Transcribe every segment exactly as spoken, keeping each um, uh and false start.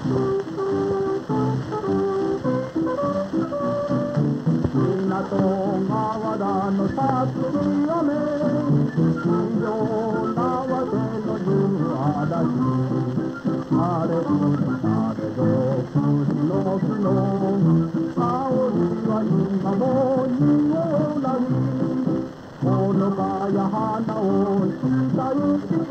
港河原のさつき雨、水上なわせの夕嵐、晴れたれど栗の木の香りは今も匂うなり、ほのかや花をしたいし、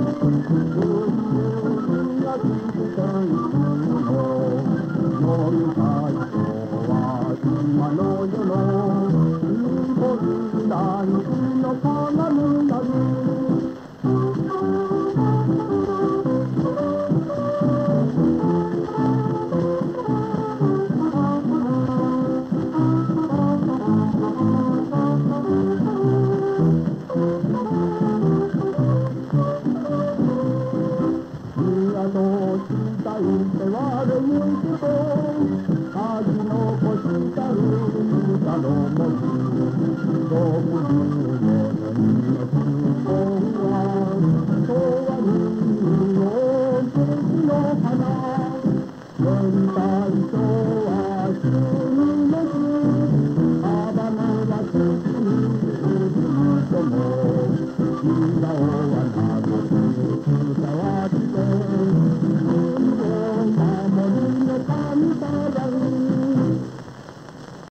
海がついているの、飲みたい人は今の世の日本大地の鏡なり。宮の下いて悪い人、恥のこしたる歌の文字、どぶりのにの不幸は、永遠にの月の花、全体とは死ぬの日、幅のは月にいる人も、今はない。